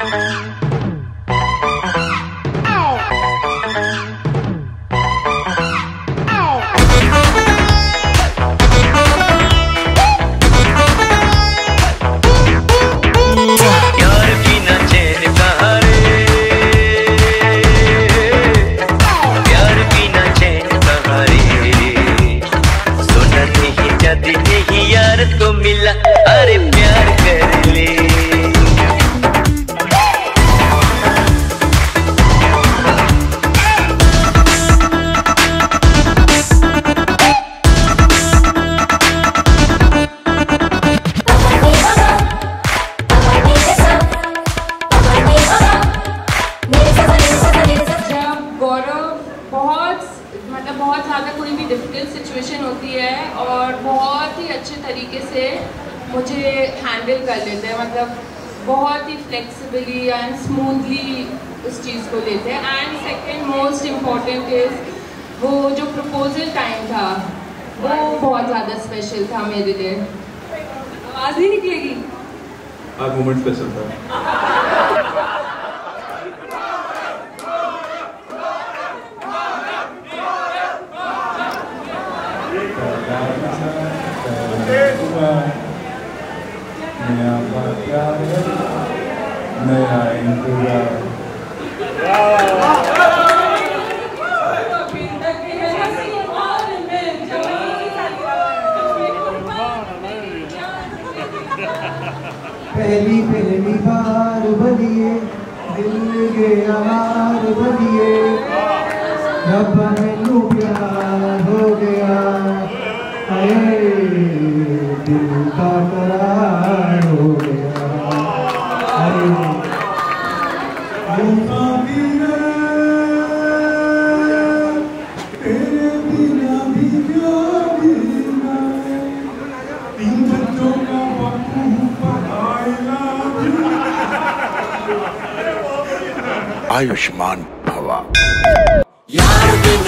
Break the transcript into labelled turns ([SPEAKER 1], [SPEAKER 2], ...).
[SPEAKER 1] यार तो मिला, अरे प्यार कर ले।
[SPEAKER 2] बहुत ज़्यादा कोई भी डिफ़िकल्ट सिचुएशन होती है और बहुत ही अच्छे तरीके से मुझे हैंडल कर लेते हैं, मतलब बहुत ही फ्लेक्सिबली एंड स्मूथली उस चीज़ को लेते हैं। And second most important is वो जो प्रपोजल टाइम था वो बहुत ज़्यादा स्पेशल था मेरे लिए। आवाज़ नहीं निकलेगी।
[SPEAKER 3] आज मोमेंट स्पेशल था।
[SPEAKER 4] नया इंतजार पहली पहली बार बनिए दिल के आवार बनिए रब मैनू प्यार हो गया दिल का करार हो गया। तेरे बिना भी क्या जीना है, तीन बच्चों का बापू पढ़ाएगा।
[SPEAKER 5] आयुष्मान भवा।
[SPEAKER 1] यार